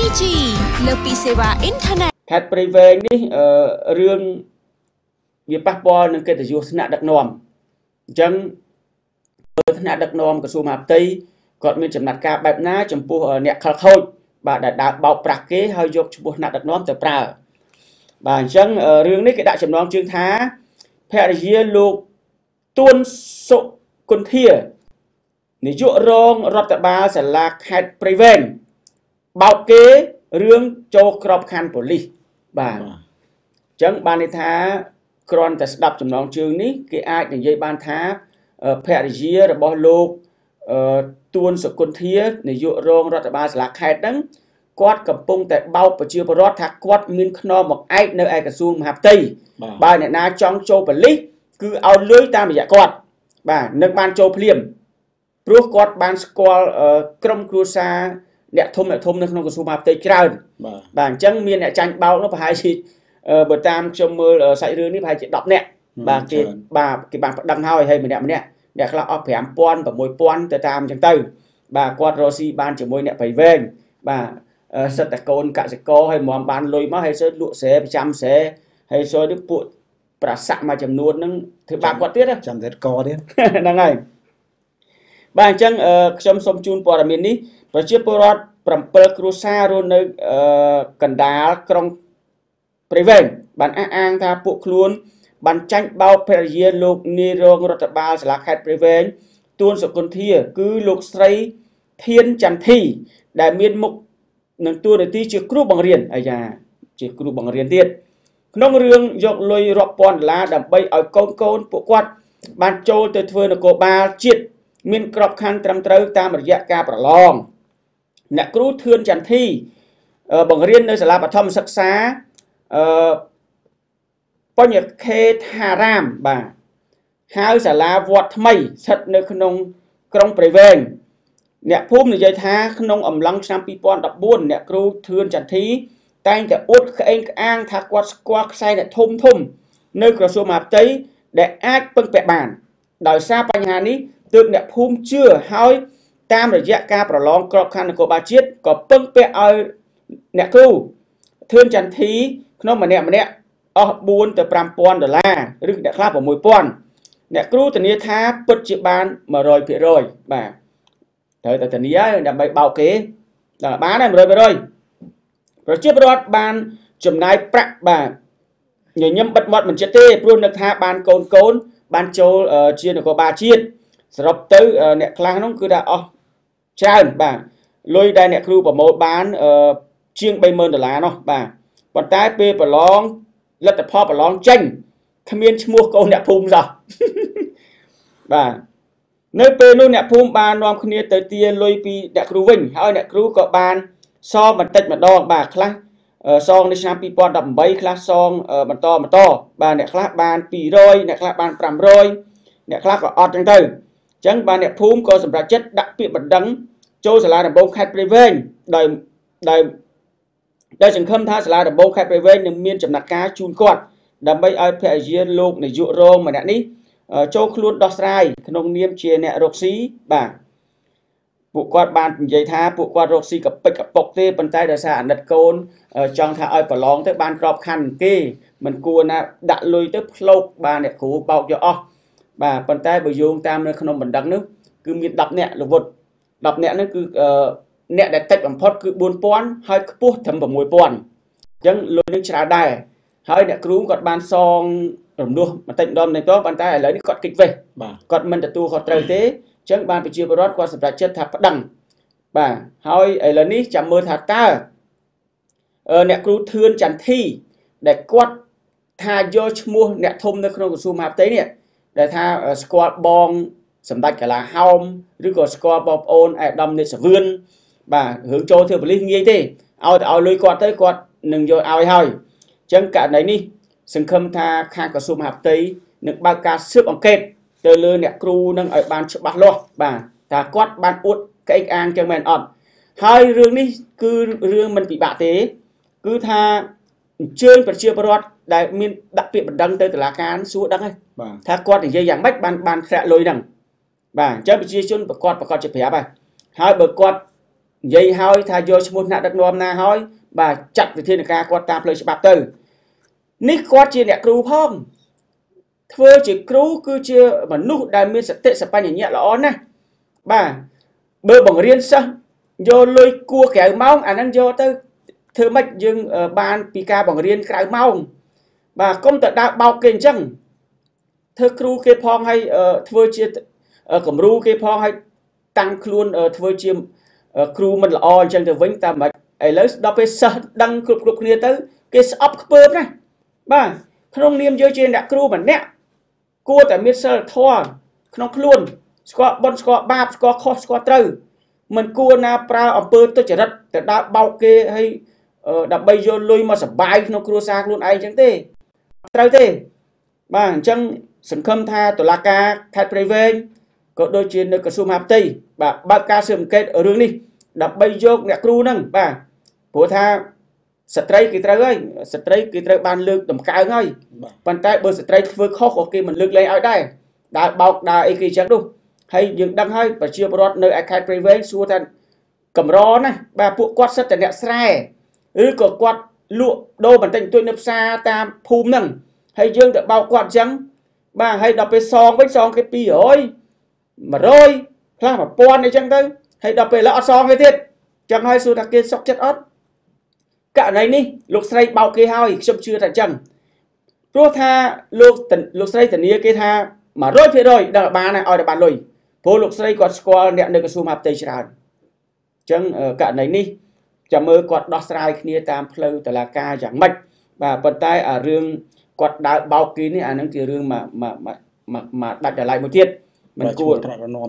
2G លើពីសេវាអ៊ីនធឺណិតខេត្តព្រៃវែងនេះរឿងវាប៉ះពាល់នឹងកិត្តិយសថ្នាក់ដឹកនាំអញ្ចឹងថ្នាក់ដឹកនាំក្រសួងមហាផ្ទៃគាត់មានចំណាត់ការបែបណាចំពោះអ្នកខលខូចបាទដែលដើរបោកប្រាស់គេហើយយកឈ្មោះថ្នាក់ដឹកនាំទៅប្រើបាទអញ្ចឹងរឿងនេះគេដាក់ចំណងជើងថាភរិយាលោកទួនសុគន្ធានាយករងរដ្ឋបាលសាលាខេត្តព្រៃវែងបោកគេរឿងចូលក្របខ័ណ្ឌប៉ូលីសបាទអញ្ចឹងបានន័យថាគ្រាន់តែស្ដាប់ចំណងជើងនេះគេអាចនិយាយបានថាភរិយារបស់លោកទួនសុគន្ធានាយករងរដ្ឋបាលសាលាខេត្តហ្នឹងគាត់កំពុងតែបោកប្រជាពលរដ្ឋថាគាត់មានខ្នងមកឯកនៅឯក្រសួងមហាផ្ទៃបើអ្នកណាចង់ចូលប៉ូលីសគឺឲ្យលុយតាមរយៈគាត់បាទនឹងបានចូលភ្លាមព្រោះគាត់បានស្គាល់ក្រុមគ្រួសារអ្នកធំនៅក្នុងក្រសួងមហាផ្ទៃច្រើនបាទអញ្ចឹងមានអ្នកចាញ់បោកនោះប្រហែលជាបើតាមខ្ញុំមើលសាច់រឿងនេះប្រហែលជា10នាក់បាទគេបានប្តឹងហើយម្នាក់អ្នកខ្លះអស់ 5,000 6,000 ទៅតាមអញ្ចឹងទៅបាទគាត់រស់ស៊ីបានជាមួយអ្នកព្រៃវែងបាទសិតតកូនកសិករហើយមកបានលុយមកហើយសើលក់ស្រែប្រចាំស្រែហើយសើនេះពួកប្រសាក់មួយចំនួនហ្នឹងធ្វើបាបគាត់ទៀតចាំតែកទៀតហ្នឹងហើយបាទអញ្ចឹងខ្ញុំសូមជូនព័ត៌មាននេះប្រជាពលរដ្ឋ7គ្រួសាររស់នៅកណ្ដាលក្រុងព្រៃវែងបានអះអាងថាពួកខ្លួនបានចាញ់បោកភរិយាលោកនាយរងរដ្ឋបាលសាលាខេត្តព្រៃវែងទួនសុគន្ធាគឺលោកស្រីធានចន្ទធីដែលមានមុខនឹងតួនាទីជាគ្រូបង្រៀនអាយ៉ាជាគ្រូបង្រៀនទៀតក្នុងរឿងយកលុយរាប់ពាន់ដុល្លារដើម្បីឲ្យកូនពួកគាត់បានចូលទៅធ្វើនគរបាលជាតិមានក្របខ័ណ្ឌត្រឹមត្រូវតាមរយៈការប្រឡងអ្នកគ្រូធឿនចន្ទធីបង្រៀននៅសាលាបឋមសិក្សាបញ្ញខេថារាមបាទហៅសាលាវត្តថ្មីស្ថិតនៅក្នុងក្រុងព្រៃវែងអ្នកភូមិនិយាយថាក្នុងអំឡុងឆ្នាំ2014អ្នកគ្រូធឿនចន្ទធីតែងតែអួតក្អេងក្អាងថាគាត់ស្គាល់ខ្សែអ្នកធំនៅក្រសួងមហាផ្ទៃដែលអាចពឹងពាក់បានដោយសារបញ្ហានេះទើបអ្នកភូមិជឿហើយតាមរយៈការប្រឡងក្របខ័ណ្ឌនគរបាលជាតិក៏ពឹងពាក់ឲ្យអ្នកគ្រូធឿនចន្ទធីក្នុងម្នាក់អស់4ទៅ 5,000 ដុល្លារឬអ្នកខ្លះ 6,000 អ្នកគ្រូធានាថាពិតជាបាន 100% បាទត្រូវតែធានាហើយដើម្បីបោកគេដល់បានហើយ 100% ប្រជាពលរដ្ឋបានចំណាយប្រាក់បាទញញឹមបិទមាត់មិនចិត្តទេព្រោះនឹកថាបានកូនបានចូលជានគរបាលជាតិសរុបទៅអ្នកខ្លះនោះគឺថាអស់ច្រើនបាទលុយដែលអ្នកគ្រូប្រមូលបានជាង 30,000 ដុល្លារនោះបាទប៉ុន្តែពេលប្រឡងលទ្ធផលប្រឡងចេញគ្មានឈ្មោះកូនអ្នកភូមិសោះបាទនៅពេលនោះអ្នកភូមិបាននាំគ្នាទៅទារលុយពីអ្នកគ្រូវិញហើយអ្នកគ្រូក៏បានសងបន្តិចម្ដងបាទខ្លះសងនៅឆ្នាំ2018ខ្លះសងបន្តបាទអ្នកខ្លះបាន200អ្នកខ្លះបាន500អ្នកខ្លះក៏អត់ចឹងទៅអញ្ចឹងបាទអ្នកភូមិក៏សម្រេចចិត្តដាក់ពាក្យបណ្ដឹងចូលសាលាដំបងខេត្តព្រៃវែងដោយសង្ឃឹមថាសាលាដំបងខេត្តព្រៃវែងនឹងមានចំណាត់ការជូនគាត់ដើម្បីឲ្យភរិយាលោកនាយករងម្នាក់នេះចូលខ្លួនដោះស្រាយក្នុងនាមជាអ្នករកស៊ីបាទពួកគាត់បាននិយាយថាពួកគាត់រកស៊ីកពិតកពុកទេប៉ុន្តែដោយសារអាណិតកូនចង់ថាឲ្យប្រឡងទៅបានក្របខ័ណ្ឌគេមិនគួរណាដាក់លុយទៅផ្លោកបានអ្នកគ្រូបោកយកអស់បាទប៉ុន្តែបើយោងតាមនៅក្នុងបណ្ដឹងនោះគឺមាន10នាក់លោកវុឌ្ឍ10នាក់នោះគឺអ្នកដែលតិចបំផុតគឺ 4,000 ហើយខ្ពស់ត្រឹម 6,000 អញ្ចឹងលុយនឹងច្រើនដែរហើយអ្នកគ្រូគាត់បានសងរំលោះបន្តិចម្ដងប៉ុន្តែឥឡូវនេះគាត់គេចវេះគាត់មិនទទួលខុសត្រូវទេអញ្ចឹងបានប្រជាពលរដ្ឋគាត់សម្រេចចិត្តថាប្តឹងបាទហើយឥឡូវនេះចាំមើលថាតើអ្នកគ្រូធឿនចន្ទធីដែលគាត់ថាយកឈ្មោះអ្នកធំនៅក្នុងក្រសួងមហាផ្ទៃនេះដែលថាស្គាល់បងសម្ដេចកាឡាហោមឬក៏ស្គាល់បងប្អូនអាដាមនេតសាវឿនបាទរឿងចូលធ្វើប៉ូលីសងាយទេឲ្យលុយគាត់ទៅគាត់នឹងយកឲ្យហើយអញ្ចឹងករណីនេះសង្ឃឹមថាខាងក្រសួងមហាផ្ទៃនឹងបើកការស៊ើបអង្កេតទៅលើអ្នកគ្រូនឹងឲ្យបានច្បាស់លាស់បាទថាគាត់បានអួតក្អេកអាងចឹងមែនអត់ហើយរឿងនេះគឺរឿងមិនពិបាកទេគឺថាអញ្ជើញប្រជាពលរដ្ឋដែលមានដាក់ពាក្យបណ្ដឹងទៅតុលាការសួរដឹងហើយថាគាត់និយាយយ៉ាងម៉េចបានធ្លាក់លុយហ្នឹងបាទអញ្ចឹងប្រជាជនប្រកាសជាប្រាប់ហើយបើគាត់ dây hơi thay vô một nạ đặc nôm na hơi bà chặt về thiên ca quạt tam lời bạc từ nít quạt chia nẹt cừu phong thưa chỉ cừu cứ chia mà nút đại miên sạch tệ sạch pa nhẹ là on nè bà bơ bằng riêng sao vô lôi cua kéo máu anh đang vô tới thưa mạch dương ban pika bằng riêng kéo máu bà công tự đã bao kênh chăng thưa cừu kê phong hay thưa chia cầm ru kê phong hay tăng luôn thưa chia cừu mình là on chân từ vĩnh ta mà ấy lấy đọc về sợ đăng cục cục kia tới cái shop bơm này bà không niêm vô trên đã cừu mà nè cua tại miền sơ thua không luôn squat bon squat ba squat cross squat trừ mình cua na pra ở bơ tôi chỉ đất để đã bao kê hay đã bay vô lôi mà sập bài nó cua xa luôn ai chẳng thế trừ thế bà chẳng sừng khâm tha tổ la ca khai preven có đôi chuyện nơi cơ sum hạp tây bà ba ca sườn kết ở đường đi đã bay vô nè cua nâng bà bố tha straight kỳ trừ ơi straight kỳ trừ ban lược tầm cao thôi bàn tay bơ straight vừa khó có kia mình lược lên ở đây đã bọc đã ấy kỳ chắc đúng hay những đăng hơi và chưa bớt nơi ai khai preven xua thành cầm ro này bà phụ quạt sắt tại nẹt xe ư có quạt lụa đô bản tình tôi nấp xa tam phùm nằng hay dương đã bao quạt trắng bà hay đọc về song với song cái pi ơi mà rồi là mà pon này chẳng tới hay đọc về lọ song cái thiệt chẳng hay xua đặc kia sọc chất ớt cả này ní lục say bao kia hai chậm chưa thành chẳng rồi tha lục say tình yêu kia tha mà rồi phía rồi đang là ba này ở bàn lùi phố lục say còn score nẹt nơi cái số map tây tràn chẳng cả này ní chả mơ quạt đo sai kia tam pleu từ là ca chẳng mạch và vận tay ở riêng quạt đã bao kín này anh chỉ riêng mà đặt trở lại một tiết mình cua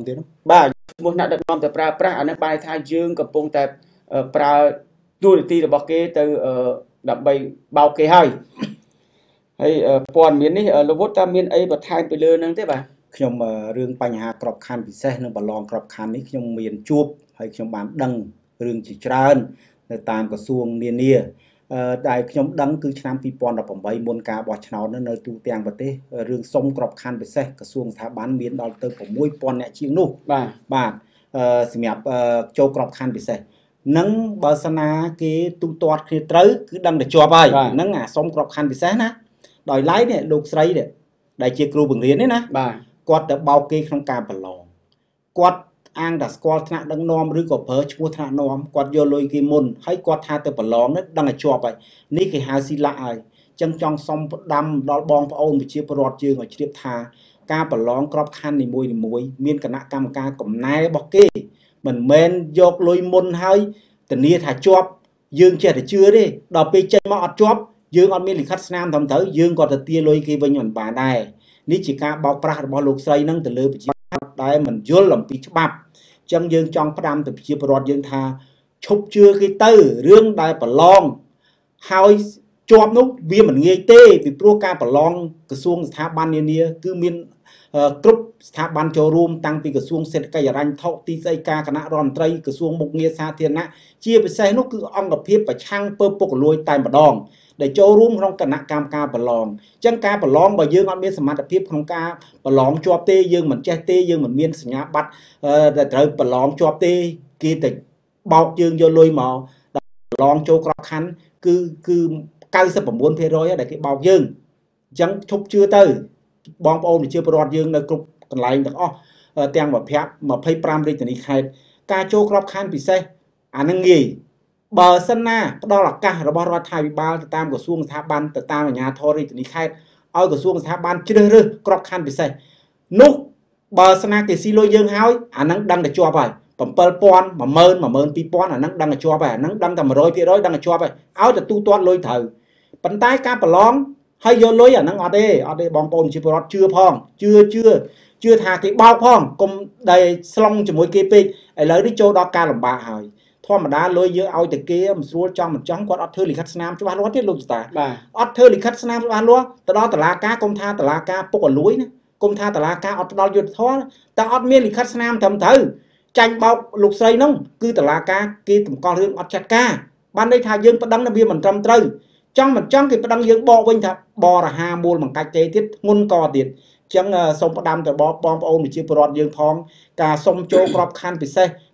ba một nãy đặt nom từ pra anh bài thay dươngกับpungแต่pra đuôi tiរបស់គេទៅដើម្បីបោកគេហើយហើយព័ត៌មាននេះលោកវុតតាមានអីបន្ថែមពីលើហ្នឹងទេបាទខ្ញុំរឿងបញ្ហាក្របខ័ណ្ឌពិសេសនៅប្រឡងក្របខ័ណ្ឌនេះខ្ញុំមានជួបហើយខ្ញុំបានដឹងរឿងជាច្រើននៅតាមក្រសួងនានាដែលខ្ញុំដឹងគឺឆ្នាំ2018មុនការបោះឆ្នោតនៅទូទាំងប្រទេសរឿងសុំក្របខ័ណ្ឌពិសេសក្រសួងស្ថាប័នមានដល់ទៅ 6000 អ្នកជាងនោះបាទសម្រាប់ចូលក្របខ័ណ្ឌពិសេសនឹងបើសិនណាគេទូទាត់គ្នាត្រូវគឺដឹងតែជាប់ហើយហ្នឹងអាសុំក្របខ័ណ្ឌពិសេសណាដោយឡែកនេះលោកស្រីនេះដែលជាគ្រូបង្រៀននេះណាបាទគាត់ទៅបោកគេក្នុងការប្រឡងគាត់អាងតែស្គាល់ថ្នាក់ដឹកនាំឬក៏ប្រើឈ្មោះថ្នាក់នាំគាត់យកលុយគេមុនហើយគាត់ថាទៅប្រឡងនេះដឹងតែជាប់ហើយនេះគេហៅស៊ីឡាក់ហើយចឹងចង់សុំផ្ដាំដល់បងប្អូនប្រជាពលរដ្ឋយើងឲ្យជ្រាបថាការប្រឡងក្របខ័ណ្ឌនីមួយៗមានគណៈកម្មការកំណែរបស់គេមិនមែនយកលុយមុនហើយធានាថាជាប់យើងចេះតែជឿទេដល់ពេលចេញមកអត់ជាប់យើងអត់មានលិខិតស្នាមត្រឹមត្រូវយើងក៏ទៅទាលុយគេវិញមិនបានដែរនេះជាការបោកប្រាស់របស់លោកស្រីនឹងទៅលើប្រជាពលរដ្ឋដែលមិនយល់អំពីច្បាប់អញ្ចឹងយើងចង់ផ្ដាំទៅប្រជាពលរដ្ឋយើងថាឈប់ជឿគេទៅរឿងដែលប្រឡងហើយជាប់នោះវាមិនងាយទេពីព្រោះការប្រឡងក្រសួងស្ថាប័ននានាគឺមានគ្រប់ស្ថាប័នចូលរួមតាំងពីក្រសួងសេដ្ឋកិច្ចហិរញ្ញវត្ថុទីស្តីការគណៈរដ្ឋមន្ត្រីក្រសួងមុខងារសាធារណៈជាពិសេសនោះគឺអង្គភាពប្រឆាំងពើពុករលួយតែម្ដងដែលចូលរួមក្នុងគណៈកម្មការប្រឡងអញ្ចឹងការប្រឡងបើយើងអត់មានសមត្ថភាពក្នុងការប្រឡងជាប់ទេយើងមិនចេះទេយើងមិនមានសញ្ញាបត្រដែលត្រូវប្រឡងជាប់ទេគេតែបោកយើងយកលុយមកប្រឡងចូលក្របខ័ណ្ឌគឺ99% ដែលគេបោកយើងអញ្ចឹងឈប់ជឿទៅបងប្អូនប្រជាពលរដ្ឋយើងនៅគ្រប់កន្លែងទាំងអស់ទាំង25រាជធានីខេត្តការចូលក្របខ័ណ្ឌពិសេសអានឹងងាយបើសិនណាផ្ដល់ឱកាសរបស់រដ្ឋាភិបាលទៅតាមក្រសួងស្ថាប័នទៅតាមអាជ្ញាធររាជធានីខេត្តឲ្យក្រសួងស្ថាប័នជ្រើសរើសក្របខ័ណ្ឌពិសេសនោះបើសិនណាគេស៊ីលុយយើងហើយអានឹងដឹងតែជាប់ហើយ7000 10000 12000អានឹងដឹងតែជាប់ហើយអានឹងដឹងតែ 100% ដឹងតែជាប់ហើយឲ្យទៅទូទាត់លុយត្រូវប៉ុន្តែការប្រឡងហើយយកលុយអាហ្នឹងអត់ទេបងប្អូនជាពលរដ្ឋជឿផងជឿថាគេបោកផងកុំដែលស្លុងជាមួយគេពេកឥឡូវនេះចូលដល់ការលំបាកហើយធម្មតាលុយយើងឲ្យតែគេមិនស្រួលចង់មិនចង់គាត់អត់ធ្វើលិខិតស្នាមច្បាស់លាស់ទេលោកតាអត់ធ្វើលិខិតស្នាមច្បាស់លាស់ទៅដល់តុលាការគុំថាតុលាការពុកអលួយណាគុំថាតុលាការអត់ផ្ដល់យុត្តិធម៌តែអត់មានលិខិតស្នាមត្រឹមត្រូវចាញ់បោកលោកស្រីនោះគឺតុលាការគេតម្កល់រឿងអត់ចាត់ការបានន័យថាយើងប្តឹងវាមិនត្រឹមត្រូវចង់មិនចង់គេប្តឹងយើងបកវិញថាបរិហាមូលបង្កាច់ទេទៀតធ្ងន់កទៀតអញ្ចឹងសូមផ្ដាំទៅបងប្អូនប្រជាពលរដ្ឋយើងផងការសុំចូលក្របខ័ណ្ឌពិសេស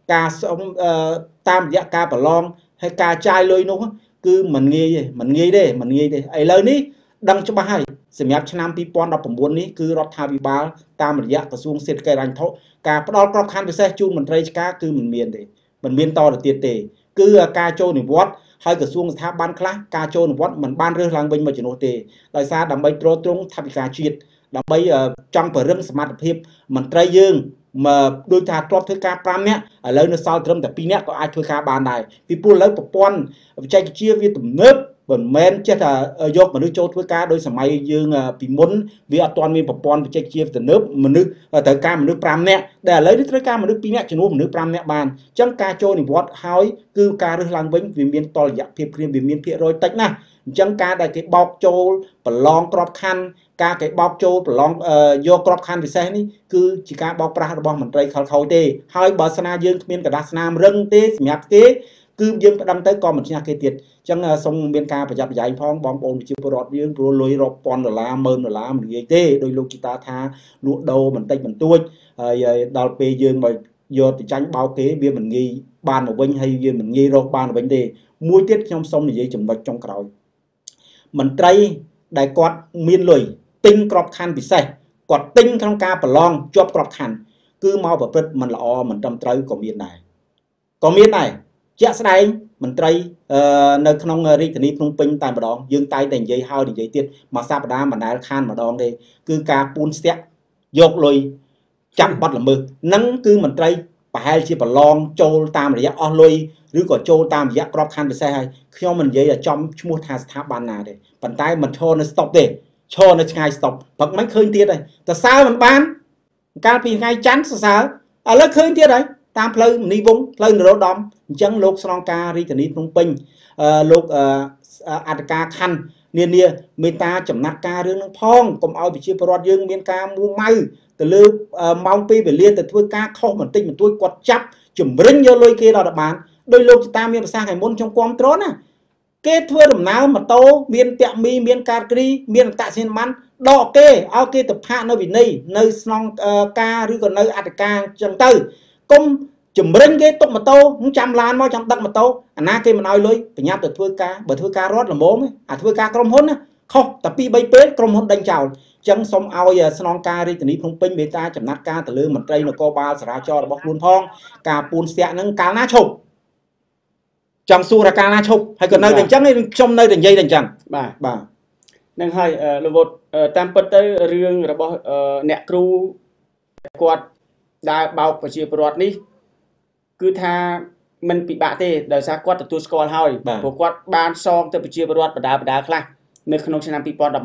ការសុំតាមរយៈការប្រឡងហើយការចាយលុយនោះគឺមិនងាយទេមិនងាយទេឥឡូវនេះដឹងច្បាស់ហើយសម្រាប់ឆ្នាំ2019នេះគឺរដ្ឋាភិបាលតាមរយៈក្រសួងសេដ្ឋកិច្ចហិរញ្ញវត្ថុការផ្ដល់ក្របខ័ណ្ឌពិសេសជូនមន្ត្រីរាជការគឺមិនមានទេមិនមានតទៅទៀតទេគឺការចូលនិវត្តន៍ហើយក្រសួងស្ថាប័នខ្លះការចូលនិវត្តន៍មិនបានរើសឡើងវិញមកជំនួសទេដោយសារដើម្បីទ្រទ្រង់ថវិកាជាតិដើម្បីចង់ពង្រឹងសមត្ថភាពមន្ត្រីយើងមកដូចថាទ្របធ្វើការ5នាក់ឥឡូវនៅសល់ត្រឹមតែ2នាក់ក៏អាចធ្វើការបានដែរពីព្រោះឥឡូវប្រព័ន្ធបច្ចេកវិទ្យាវាទំនើបមិនមែនចេះតែយកមនុស្សចូលធ្វើការដោយសម័យយើងពីមុនវាអត់ទាន់មានប្រព័ន្ធបច្ចេកវិទ្យាទំនើបមនុស្សត្រូវការមនុស្ស5នាក់ដែលឥឡូវនេះត្រូវការមនុស្ស2នាក់ជំនួសមនុស្ស5នាក់បានអញ្ចឹងការចូលនិវត្តន៍ហើយគឺការរើសឡើងវិញវាមានតលយៈភាពគ្រាវាមានភាគរយតិចណាស់អញ្ចឹងការដែលគេបោកចូលប្រឡងក្របខ័ណ្ឌការគេបោកចូលប្រឡងយកក្របខ័ណ្ឌពិសេសនេះគឺជាការបោកប្រាស់របស់មន្ត្រីខលខូចទេហើយបើស្នាយើងគ្មានកដាស់ស្នាមរឹងទេសម្រាប់គេគឺយើងប្តឹងទៅក៏មិនឈ្នះគេទៀតអញ្ចឹងសូមមានការប្រយ័ត្នប្រយែងផងបងប្អូនប្រជាពលរដ្ឋយើងព្រោះលុយរាប់ពាន់ដុល្លារម៉ឺនដុល្លារមិននិយាយទេដោយលោកជីតាថាលក់ដូរបន្តិចបន្តួចហើយដល់ពេលយើងមកយកទៅចាញ់បោកគេវាមិនងាយបានមកវិញហើយវាមិនងាយរកបានវិញទេមួយទៀតខ្ញុំសូមនិយាយចំណុចចុងក្រោយមន្ត្រីដែលគាត់មានលុយទិញក្របខ័ណ្ឌពិសេសគាត់ទិញក្នុងការប្រឡងជាប់ក្របខ័ណ្ឌគឺមកប្រព្រឹត្តមិនល្អមិនត្រឹមត្រូវក៏មានដែរជាក់ស្ដែងមន្ត្រីនៅក្នុងរាជធានីភ្នំពេញតែម្ដងយើងតែងតែនិយាយហើយនិយាយទៀតមួយសប្តាហ៍មិនដែលខានម្ដងទេគឺការពូនស្ទាក់យកលុយចាប់បាត់ល្មើសនឹងគឺមន្ត្រីប្រហែលជាប្រឡងចូលតាមរយៈអស់លុយឬក៏ចូលតាមរយៈក្របខ័ណ្ឌពិសេសហើយខ្ញុំមិននិយាយឲ្យចំឈ្មោះថាស្ថាប័នណាទេប៉ុន្តែមិនឈរនៅស្តុបទេឈរនៅឆ្ងាយស្តុបព្រឹកមិនឃើញទៀតហើយតសើមិនបានកាលពីថ្ងៃច័ន្ទសរសើរឥឡូវឃើញទៀតហើយតាមផ្លូវមនីវងផ្លូវនរោត្តមអញ្ចឹងលោកស្នងការរាជធានីភ្នំពេញលោកអធិការខណ្ឌនានាមេត្តាចំណាត់ការរឿងនឹងផងកុំឲ្យប្រជាពលរដ្ឋយើងមានការមួម៉ៅទៅលើម៉ោង2វេលាទៅធ្វើការខុសបន្តិចបន្តួចគាត់ចាប់ជំរិញយកលុយគេដល់បានដោយលោកចតាមានប្រសាសន៍ថ្ងៃមុនខ្ញុំគាំទ្រណាគេធ្វើដំណើរម៉ូតូមានតាក់មីមានកាតគ្រីមានអត្តសញ្ញាណប័ណ្ណដកគេឲ្យគេទៅផាកនៅវិន័យនៅស្នងការឬក៏នៅអធិការអញ្ចឹងទៅកុំជំរិញគេទុកម៉ូតូចាំឡានមកចាំដឹកម៉ូតូអាណាគេមិនឲ្យលុយប្រញាប់ទៅធ្វើការបើធ្វើការរត់ល្មមអាធ្វើការក្រុមហ៊ុនណាខុសតែ2 3ពេលក្រុមហ៊ុនដេញចោលអញ្ចឹងសូមឲ្យស្នងការរាជធានីភ្នំពេញមេត្តាចំណាត់ការទៅលើមន្ត្រីនគរបាលចរាចរណ៍របស់ខ្លួនផងការពូនស្ទាក់នឹងកាលណាឈប់ចង់សួរថាកាលណាឈប់ហើយក៏នៅតែអញ្ចឹងខ្ញុំនៅតែនិយាយតែអញ្ចឹងបាទនឹងហើយលោកវុតតាមពិតទៅរឿងរបស់អ្នកគ្រូគាត់ដើរបោកប្រជាពលរដ្ឋនេះគឺថាមិនពិបាកទេដោយសារគាត់ទទួលស្គាល់ហើយព្រោះគាត់បានសងទៅប្រជាពលរដ្ឋបដាខ្លះនៅក្នុងឆ្នាំ2017 14 15 16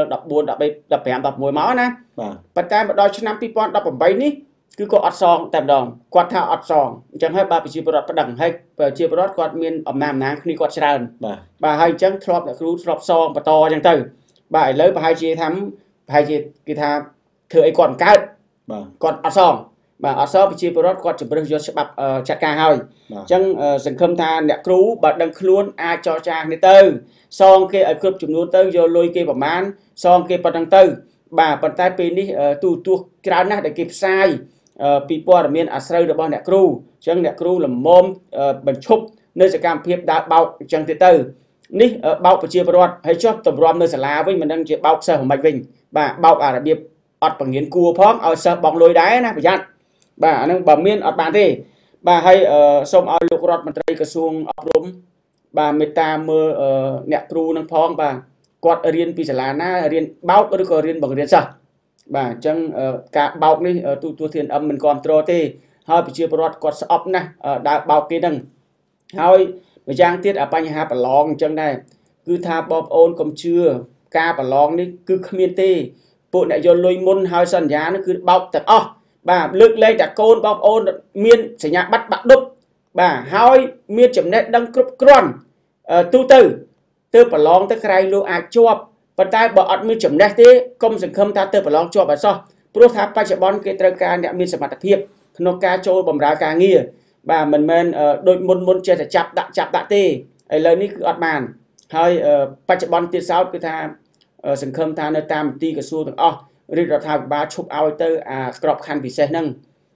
មកណាប៉ុន្តែមកដល់ឆ្នាំ2018នេះគឺគាត់អត់សងតែម្ដងគាត់ថាអត់សងអញ្ចឹងហើយបាទប្រជាពលរដ្ឋប្តឹងហើយប្រជាពលរដ្ឋគាត់មានអំណាចគ្នាគាត់ច្រើនបាទហើយអញ្ចឹងធ្លាប់អ្នកគ្រូធ្លាប់សងបន្តអញ្ចឹងទៅបាទឥឡូវប្រហែលជាគេថាធ្វើអីគាត់មិនកើតគាត់អត់សងបាទអសប្រជាពលរដ្ឋគាត់ជំរឹះយកច្បាប់ចាត់ការហើយអញ្ចឹងសង្ឃឹមថាអ្នកគ្រូបើដឹងខ្លួនអាចចរចាគ្នាទៅសងគេឲ្យគ្រប់ចំនួនទៅយកលុយគេប្រមាណសងគេប៉ុណ្្នឹងទៅបាទប៉ុន្តែពេលនេះទូទស្សន៍ច្រើនណាស់ដែលគេផ្សាយពីព័ត៌មានអាស្រូវរបស់អ្នកគ្រូអញ្ចឹងអ្នកគ្រូល្មមបញ្ឈប់នៅសកម្មភាពដើរបោកអញ្ចឹងទៅនេះបោកប្រជាពលរដ្ឋហើយចុះតម្រាំនៅសាលាវិញមិនដឹងជាបោកសិស្សមិនវិញបាទបោកអារបៀបអត់បង្រៀនគួរផងឲ្យសិស្សបង់លុយដែរណាប្រយ័ត្នបាទអានឹងបើមានអត់បានទេបាទហើយសូមឲ្យលោករដ្ឋមន្ត្រីក្រសួងអប់រំបាទមេត្តាមើលអ្នកគ្រូនឹងផងបាទគាត់រៀនពីសាលាណារៀនបោកឬក៏រៀនបង្រៀនសិស្សបាទអញ្ចឹងការបោកនេះទូទួលធានអឹមមិនគ្រប់គ្រងទេហើយប្រជាពលរដ្ឋគាត់ស្អប់ណាស់ដើរបោកគេហ្នឹងហើយម្យ៉ាងទៀតបញ្ហាប្រឡងអញ្ចឹងដែរគឺថាបងប្អូនកុំជឿការប្រឡងនេះគឺគ្មានទេពួកអ្នកយកលុយមុនហើយសន្យានោះគឺបោកទាំងអស់បាទលើកលែងតែកូនបងប្អូនមានសញ្ញាបត្របាក់ឌុបបាទហើយមានចំណេះដឹងគ្រប់គ្រាន់ទូទៅប្រឡងទៅក្រែងលោកអាចជាប់ប៉ុន្តែបើអត់មានចំណេះទេកុំសង្ឃឹមថាទៅប្រឡងជាប់អត់សោះព្រោះថាបច្ចុប្បន្នគេត្រូវការអ្នកមានសមត្ថភាពក្នុងការចូលបម្រើការងារបាទមិនមែនដូចមុនចេះតែចាប់ដាក់ទេឥឡូវនេះគឺអត់បានហើយបច្ចុប្បន្នទៀតសោតគឺថាសង្ឃឹមថានៅតាមមន្ទីរក្រសួងទាំងអស់រាជរដ្ឋាភិបាលឈប់ឲ្យទៅអាក្របខ័ណ្ឌពិសេសហ្នឹង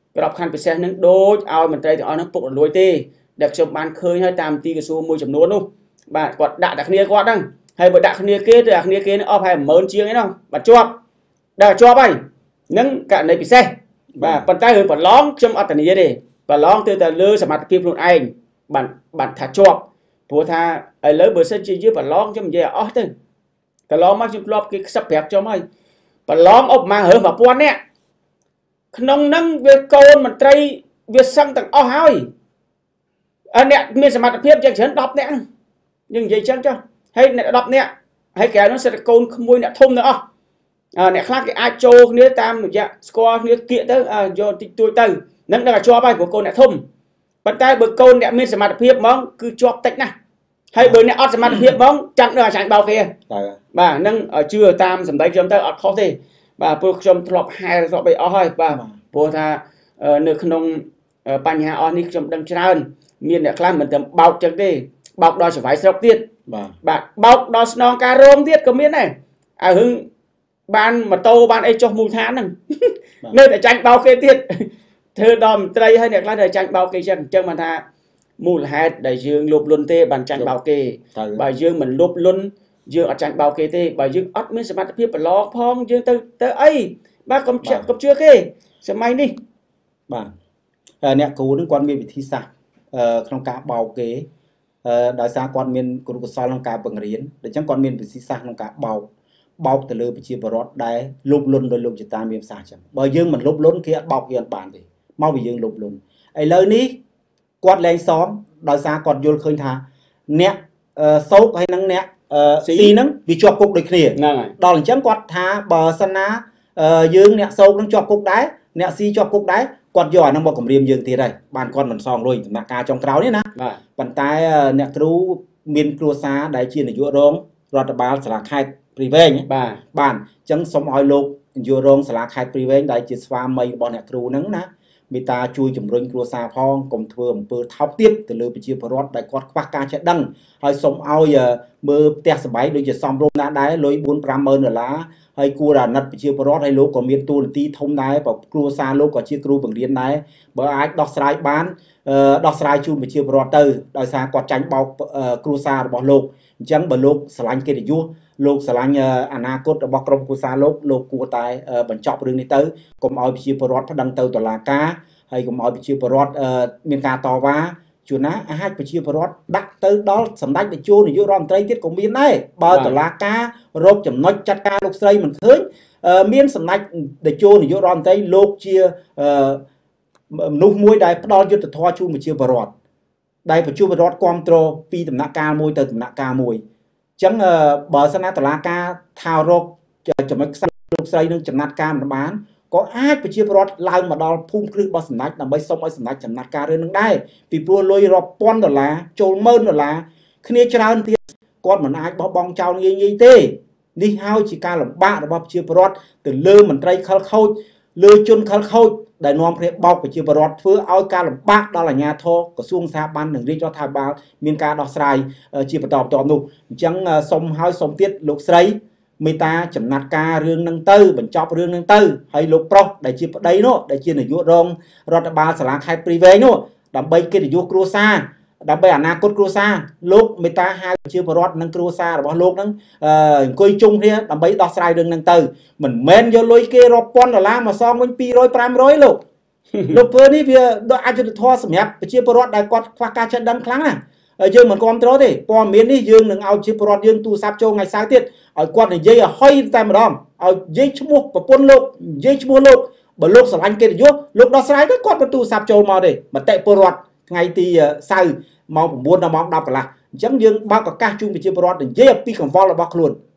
ក្របខ័ណ្ឌពិសេសនឹងដូចឲ្យមន្ត្រីទាំងអស់នឹងពុករលួយទេដែលខ្ញុំបានឃើញហើយតាមទីក្រសួងមួយចំនួននោះបាទគាត់ដាក់តែគ្នាគាត់ហ្នឹងហើយបើដាក់គ្នាគេទៅអាគ្នាគេនឹងអស់ប្រហែល10000ជាងឯនោះបាទជាប់ដល់ជាប់ហើយនឹងករណីពិសេសបាទប៉ុន្តែរឿងប្រឡងខ្ញុំអត់ធានាទេប្រឡងទៅតែលើសមត្ថភាពខ្លួនឯងបានថាជាប់ព្រោះថាឥឡូវបើសិនជាយើងប្រឡងខ្ញុំនិយាយអស់ទៅកន្លងមកខ្ញុំធ្លាប់គេខ្សឹបប្រាប់ខ្ញុំហើយប្រឡងឧបមារឿង1000នាក់ក្នុងហ្នឹងវាកូនមន្ត្រីវាសឹងទាំងអស់ហើយអ្នកមានសមត្ថភាពយ៉ាងច្រើន10នាក់ហ្នឹងយើងនិយាយចឹងចុះហើយអ្នក10នាក់ហើយក្រៅនោះសិតកូនក្មួយអ្នកធំទាំងអស់អ្នកខ្លះគេអាចចូលគ្នាតាមរយៈស្គាល់គ្នាគៀកទៅយកតិចតួចទៅនឹងដល់តែជាប់ហើយព្រោះកូនអ្នកធំប៉ុន្តែបើកូនអ្នកមានសមត្ថភាពហ្មងគឺជាប់តិចណាស់ហើយបើអ្នកអត់សមត្ថភាពហ្មងចាំដល់អាចារ្យបោកគេបាទហ្នឹងជឿតាមសម្ដីខ្ញុំទៅអត់ខុសទេបាទព្រោះខ្ញុំធ្លាប់ហែធ្លាប់បីអស់ហើយបាទព្រោះថានៅក្នុងបញ្ហាអស់នេះខ្ញុំដឹងច្រើនមានអ្នកខ្លះមិនតែបោកចឹងទេបោកដល់ចង្វាយស្រុកទៀតបាទបោកដល់ស្នងការរោងទៀតក៏មានដែរឲ្យរឿងបានម៉ូតូបានអីចុះមូលដ្ឋានហ្នឹងនៅតែចាញ់បោកគេទៀតធ្វើដល់មន្ត្រីហើយអ្នកខ្លះតែចាញ់បោកគេចឹងអញ្ចឹងបានថាមូលហេតុដែលយើងលោភលន់ទេបានចាញ់បោកគេបើយើងមិនលោភលន់យើងអត់ចាញ់បោកគេទេបើយើងអត់មានសមត្ថភាពប្រឡងផងយើងទៅអីបាទកុំជឿគេសម័យនេះបាទអ្នកគ្រូនឹងគាត់មានវិធីសាស្ត្រក្នុងការបោកគេដោយសារគាត់មានគុណកុសលក្នុងការបង្រៀនដូច្នេះគាត់មានវិធីសាស្ត្រក្នុងការបោកទៅលើប្រជាពលរដ្ឋដែលលោភលន់ដោយលោកចតាមានប្រសាសន៍ចឹងបើយើងមិនលោភលន់គេអត់បោកយើងបានទេមកពីយើងលោភលន់ឥឡូវនេះគាត់លែងសមដោយសារគាត់យល់ឃើញថាអ្នកសោកហើយនឹងអ្នកស៊ីហ្នឹងវាជាប់គុកដូចគ្នាហ្នឹងហើយដល់អញ្ចឹងគាត់ថាបើសិនណាយើងអ្នកសោកនឹងជាប់គុកដែរអ្នកស៊ីជាប់គុកដែរគាត់យកអាហ្នឹងមកគម្រាមយើងទៀតហើយបានគាត់មិនសងលុយដំណាក់កាលចុងក្រោយនេះណាប៉ុន្តែអ្នកគ្រូមានគ្រួសារដែលជានាយករងរដ្ឋបាលសាលាខេត្តព្រៃវែងបាទអញ្ចឹងសូមឲ្យលោកនាយករងសាលាខេត្តព្រៃវែងដែលជាស្វាមីរបស់អ្នកគ្រូហ្នឹងណាមេត្តាជួយជំរុញគ្រួសារផងកុំធ្វើអំពើថោកទាបទៅលើប្រជាពលរដ្ឋដែលគាត់ខ្វះការចេះដឹងហើយសូមឲ្យមើលផ្ទះសម្បែងដូចជាសំរុំណាដែរលុយ4-5ម៉ឺនដុល្លារហើយគួរអាណិតប្រជាពលរដ្ឋហើយលោកក៏មានតួនាទីធំដែរបើគ្រួសារលោកក៏ជាគ្រូបង្រៀនដែរបើអាចដោះស្រាយបានដោះស្រាយជូនប្រជាពលរដ្ឋទៅដោយសារគាត់ចាញ់បោកគ្រួសាររបស់លោកអញ្ចឹងបើលោកស្រឡាញ់កិត្តិយសលោកស្រឡាញ់អនាគតរបស់ក្រុមគ្រួសារលោកគួរតែបញ្ចប់រឿងនេះទៅកុំឲ្យប្រជាពលរដ្ឋប្តឹងទៅតុលាការហើយកុំឲ្យប្រជាពលរដ្ឋមានការតវ៉ាជួនណាអាចប្រជាពលរដ្ឋដាក់ទៅដល់សម្ដេចតេជោនាយករដ្ឋមន្ត្រីទៀតក៏មានដែរបើតុលាការរកចំណុចចាត់ការលោកស្រីមិនឃើញមានសម្ដេចតេជោនាយករដ្ឋមន្ត្រីលោកជាមនុស្សមួយដែលផ្ដល់យុត្តិធម៌ជូនប្រជាពលរដ្ឋដែលប្រជាពលរដ្ឋគ្រប់គ្រងពីដំណាក់កាលមួយទៅដំណាក់កាលមួយអញ្ចឹងបើសិនណាតុលាការថារកចំណុចខ្សែលោកស្រីនឹងចំណាត់ការមិនបានក៏អាចប្រជាពលរដ្ឋឡើងមកដល់ភូមិគ្រឹះរបស់សម្ដេចដើម្បីសុំឲ្យសម្ដេចចំណាត់ការរឿងនឹងដែរពីព្រោះលុយរាប់ពាន់ដុល្លារចូល$10000គ្នាច្រើនទៀតគាត់មិនអាចបោះបង់ចោលងាយៗទេនេះហើយជាការលំបាករបស់ប្រជាពលរដ្ឋទៅលើមន្ត្រីខលខូចលើជនខលខូចដែលនាំគ្នាបោកប្រជាពលរដ្ឋធ្វើឲ្យការលំបាកដល់អាជ្ញាធរក្រសួងស្ថាប័ននិងរាជរដ្ឋាភិបាលមានការដោះស្រាយជាបន្តបន្ទាប់នោះអញ្ចឹងសូមទៀតលោកស្រីមេត្តាចំណាត់ការរឿងហ្នឹងទៅបញ្ចប់រឿងហ្នឹងទៅហើយលោកប្រុសដែលជាប្តីនោះដែលជានាយករងរដ្ឋបាលសាលាខេត្តព្រៃវែងនោះដើម្បីកិត្តិយសគ្រួសារដើម្បីអនាគតគ្រួសារលោកមេត្តាហៅជាពលរដ្ឋនិងគ្រួសាររបស់លោកហ្នឹងអង្គុយជុំគ្នាដើម្បីដោះស្រាយរឿងហ្នឹងទៅមិនមែនយកលុយគេរាប់ពាន់ដុល្លារមកសងវិញ200-500លោកធ្វើនេះវាដូចអយុត្តិធម៌សម្រាប់ប្រជាពលរដ្ឋដែលគាត់ខ្វះការចេះដឹងខ្លាំងណាយើងមិនគ្រប់គ្រងទេព័ត៌មាននេះយើងនឹងឲ្យជាពលរដ្ឋយើងទូរស័ព្ទចូលថ្ងៃសៅរ៍ទៀតឲ្យគាត់និយាយឲ្យហុយតែម្ដងឲ្យនិយាយឈ្មោះប្រពន្ធលោកនិយាយឈ្មោះលោកបើលោកស្រឡាញ់កិត្តិយសលោកដោះស្រាយទៅគាត់មិនទូរស័ព្ទចូលមកទេមតិពលរដ្ឋថ្ងៃទីសៅរ៍ម៉ោង9ដល់ម៉ោង10កន្លះអញ្ចឹងយើងបើកឱកាសជូនប្រជាពលរដ្ឋនិយាយអំពីកង្វល់របស់ខ្លួន